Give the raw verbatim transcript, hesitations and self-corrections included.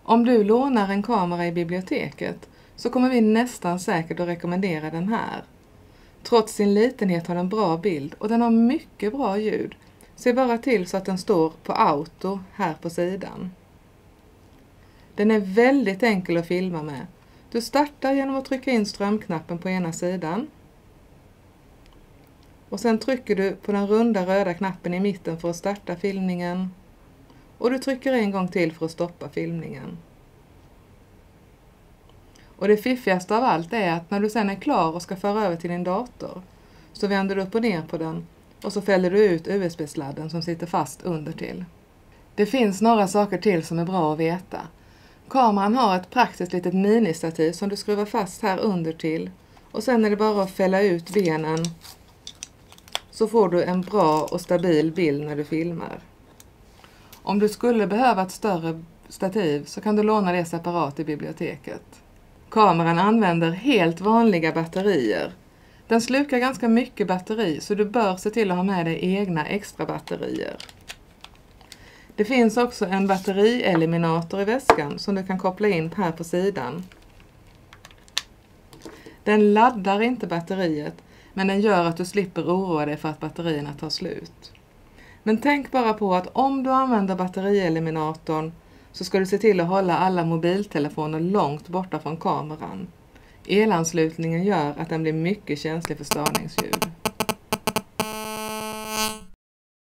Om du lånar en kamera i biblioteket så kommer vi nästan säkert att rekommendera den här. Trots sin litenhet har den bra bild och den har mycket bra ljud. Se bara till så att den står på auto här på sidan. Den är väldigt enkel att filma med. Du startar genom att trycka in strömknappen på ena sidan. Och sen trycker du på den runda röda knappen i mitten för att starta filmningen. Och du trycker en gång till för att stoppa filmningen. Och det fiffigaste av allt är att när du sen är klar och ska föra över till din dator så vänder du upp och ner på den och så fäller du ut U S B-sladden som sitter fast under till. Det finns några saker till som är bra att veta. Kameran har ett praktiskt litet ministativ som du skruvar fast här under till och sen är det bara att fälla ut benen så får du en bra och stabil bild när du filmar. Om du skulle behöva ett större stativ så kan du låna det separat i biblioteket. Kameran använder helt vanliga batterier. Den slukar ganska mycket batteri så du bör se till att ha med dig egna extra batterier. Det finns också en batterieliminator i väskan som du kan koppla in här på sidan. Den laddar inte batteriet men den gör att du slipper oroa dig för att batterierna tar slut. Men tänk bara på att om du använder batterieliminatorn så ska du se till att hålla alla mobiltelefoner långt borta från kameran. Elanslutningen gör att den blir mycket känslig för störningsljud.